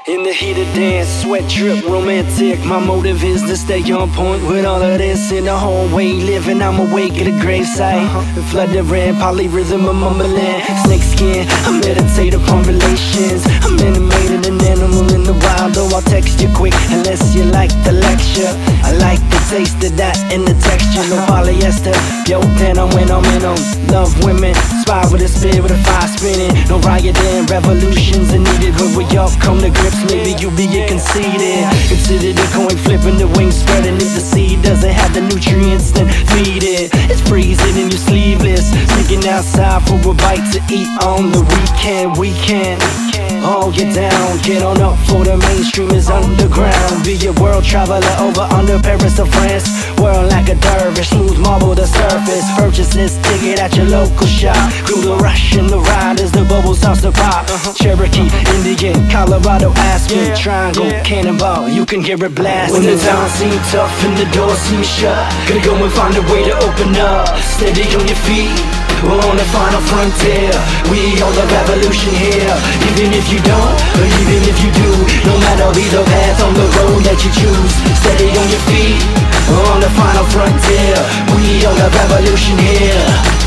In the heat of dance, sweat drip, romantic. My motive is to stay on point with all of this. In the hallway, living, I'm awake at a gravesite. Flood the red, polyrhythm of mumbling. Snake skin, I meditate upon relations. I'm animated, an animal in the wild. Though I'll text you quick, unless you like the lecture. I like the taste of that and the texture. No polyester, yo, denim when I'm in them. Love women, spy with a spear with a fire spinning. No rioting, revolutions are needed. But we all come to grips, maybe you be conceited. Consider the coin flipping, the wings spreading. If the seed doesn't have the nutrients, then feed it. It's freezing and you're sleeveless, sneaking outside for a bite to eat on the weekend. Oh, get down, get on up for the mainstream is underground. Be a world traveler over under Paris to France. World like a dervish, smooth marble the surface. Purchase this ticket at your local shop. Crew the rush and the ride as the bubbles starts to pop. Cherokee, Indian, Colorado, Aspen, Triangle, Cannonball, you can hear it blast. When the town seems tough and the door seems shut, gotta go and find a way to open up. Steady on your feet, we're on the final frontier. We on the revolution here. Even if you don't, or even if you do, no matter either path on the road that you choose. Steady on your feet, we're on the final frontier. We on the revolution here.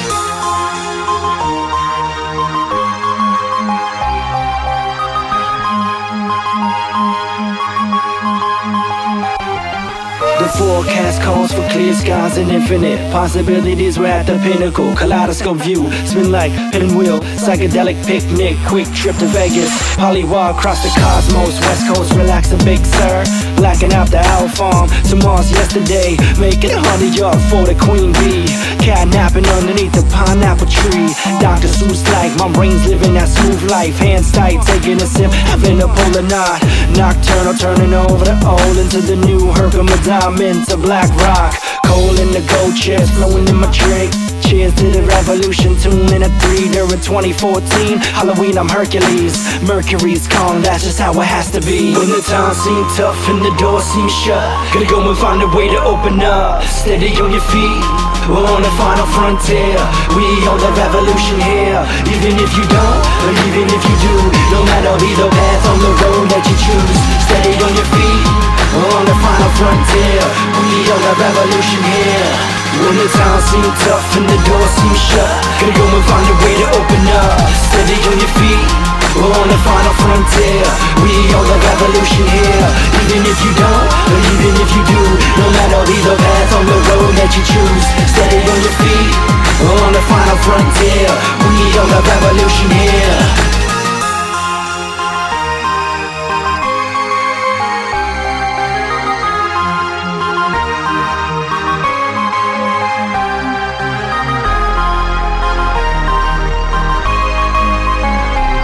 The forecast calls for clear skies and infinite possibilities. We're at the pinnacle, kaleidoscope view. Spin like pinwheel, psychedelic picnic. Quick trip to Vegas, polywalk across the cosmos. West Coast, relax a big sir. Blacking out the owl farm to Mars yesterday. Making 100 yards for the queen bee. Catnapping underneath the pineapple tree. Dr. Seuss like, my brain's living that smooth life. Hands tight, taking a sip, having a polar knot. Nocturnal, turning over the old into the new Herkimer diamond to black rock. Coal in the gold chest, flowing in my drink. Cheers to the revolution, tune in at 3 during 2014. Halloween, I'm Hercules, Mercury's calm, that's just how it has to be. When the time seems tough and the door seems shut, gotta go and find a way to open up. Steady on your feet, we're on the final frontier. We on the revolution here. Even if you don't, or even if you do, no matter either path on the road that you choose. Steady on your feet, we're on the final frontier. We on the revolution here. When the town seems tough and the door seems shut, gotta go and find a way to open up. Steady on your feet, we're on the final frontier. We on the revolution here. Even if you don't, or even if you do, no matter either path on the road that you choose. Steady on your feet, we're on the final frontier. We on the revolution here.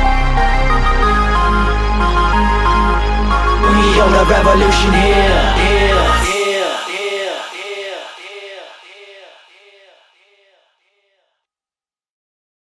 On the revolution here.